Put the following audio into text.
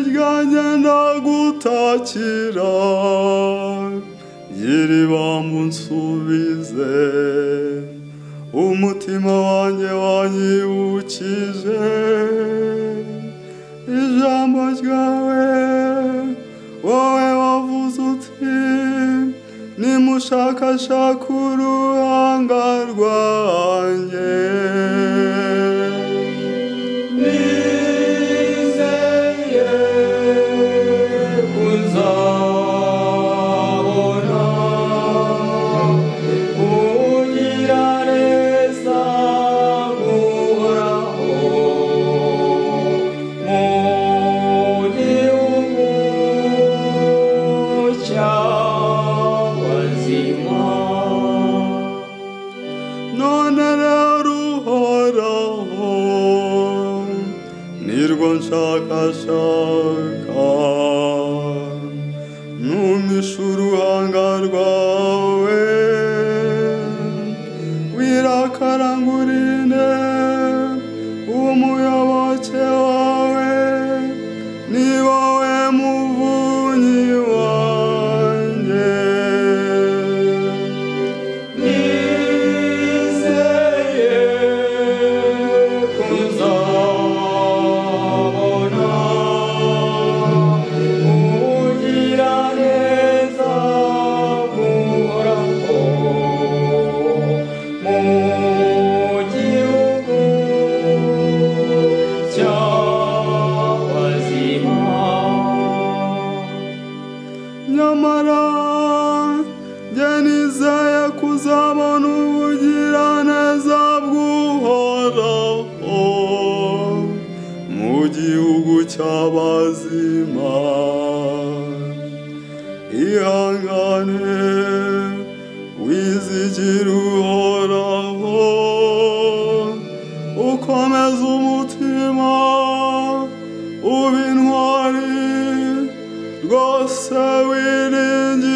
ryanjye ndagutakira iriba munsubize umutima wanjye wanyibukije ijambo ryawe wowe wavuze uti nimushakashaka uruhanga rwanjye nizeye kuzabona ugira neza guhoraho mu gihugu cy'abazima none rero uhoraho nirwo nshakashaka numisha uruhanga rwawe wirakarangurine umuyoboke wawe ni wowe muvunyi wanjye nizeye kuzabona ugira neza guhoraho mu gihugu cy'abazima nyamara njye nizeye kuzabona ubugiraneza bw'uhoraho mu gihugu cy'abazima ihangane wizigire uhoraho ukomeze umutima uba intwari rwose wiringiye